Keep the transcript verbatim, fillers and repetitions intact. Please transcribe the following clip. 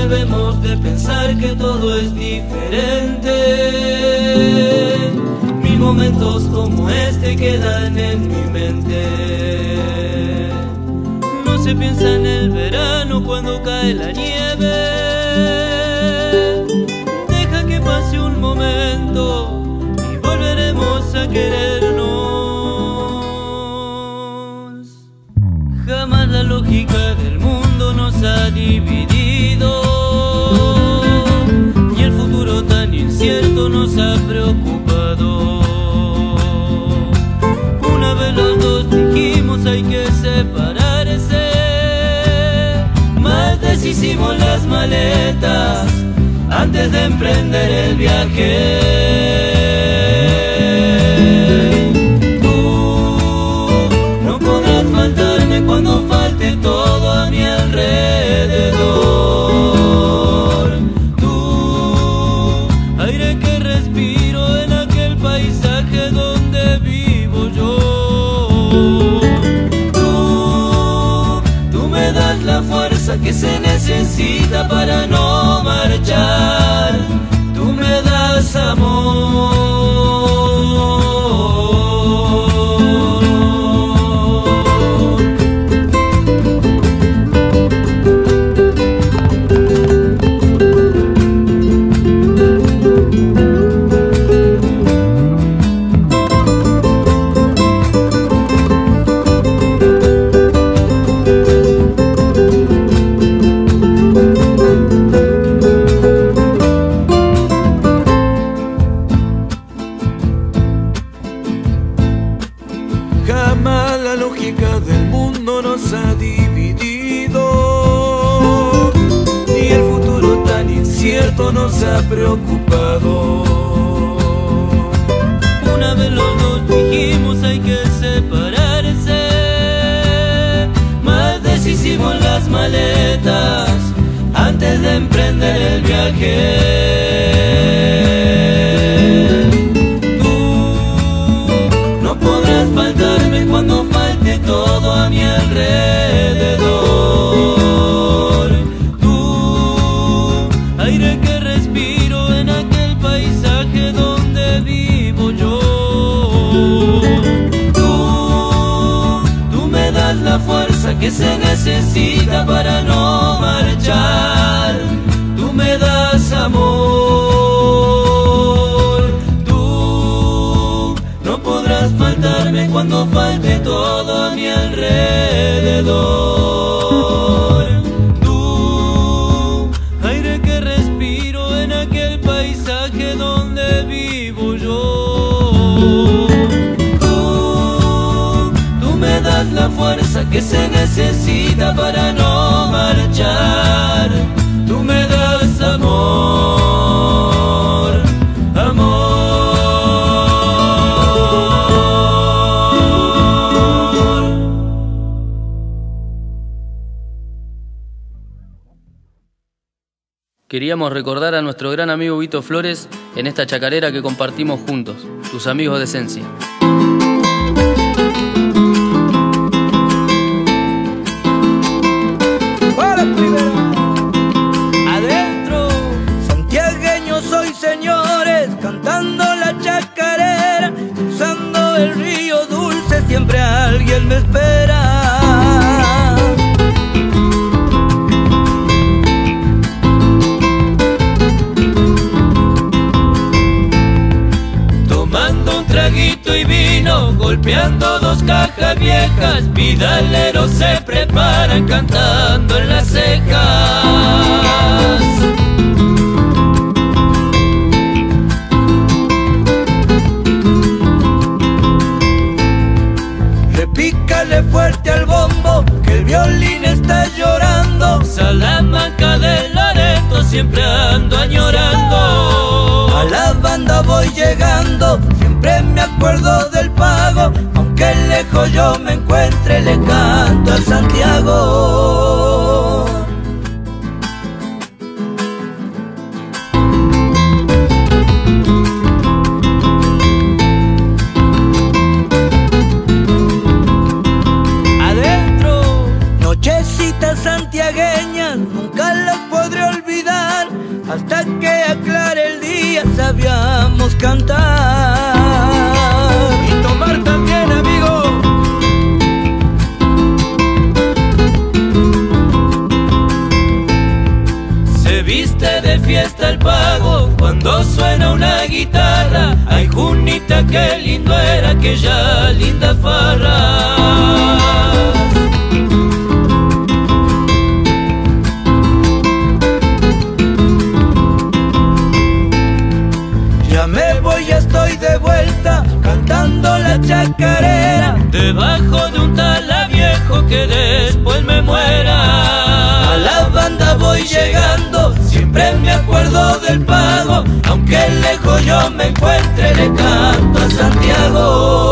debemos de pensar que todo es diferente. Mil momentos como este quedan en mi mente. No se piensa en el verano cuando cae la nieve. Deja que pase un momento y volveremos a querernos. Jamás la lógica del mundo nos ha dividido, y el futuro tan incierto nos ha preocupado. Una vez los dos dijimos hay que separarse, mas deshicimos las maletas antes de emprender el viaje. Cuando falte todo a mi alrededor, tú, aire que respiro en aquel paisaje donde vivo yo. Tú, tú me das la fuerza que se necesita para no marchar. Tú me das amor. Nos ha preocupado. Una vez los dos dijimos hay que separarse, mas deshicimos las maletas antes de emprender el viaje. Tú no podrás faltarme cuando falte todo a mi alrededor. Tú, aire que respiro en aquel paisaje donde vivo yo. Tú, tú me das la fuerza que se necesita para no marchar. Tú me das amor. Tú no podrás faltarme cuando falte todo a mi alrededor. Tú, aire que respiro en aquel paisaje donde vivo yo. Tú, tú me das la fuerza que se necesita para no marchar. Tú me das amor, amor. Queríamos recordar a nuestro gran amigo Vito Flores en esta chacarera que compartimos juntos, tus amigos de Esencia. Adentro, santiagueño soy, señores, cantando la chacarera, cruzando el río Dulce, siempre alguien me espera. Traguito y vino, golpeando dos cajas viejas, vidaleros se preparan cantando en las cejas. Repícale fuerte al bombo, que el violín está llorando. Salamanca de Loreto, siempre ando añorando. A la banda voy llegando, siempre me acuerdo del pago, aunque lejos yo me encuentre, le canto a Santiago. Adentro, nochecitas santiagueñas, nunca las podré olvidar. cantar y tomar también, amigo. Se viste de fiesta el pago cuando suena una guitarra. Ay, Junita, qué lindo era aquella linda farra. Ya me voy, ya estoy de vuelta, cantando la chacarera, debajo de un tala viejo que después me muera. A la banda voy llegando, siempre me acuerdo del pago, aunque lejos yo me encuentre, le canto a Santiago.